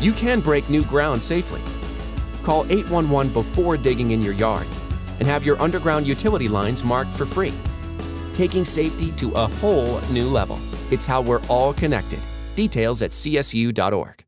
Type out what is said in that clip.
You can break new ground safely. Call 811 before digging in your yard and have your underground utility lines marked for free. Taking safety to a whole new level. It's how we're all connected. Details at csu.org.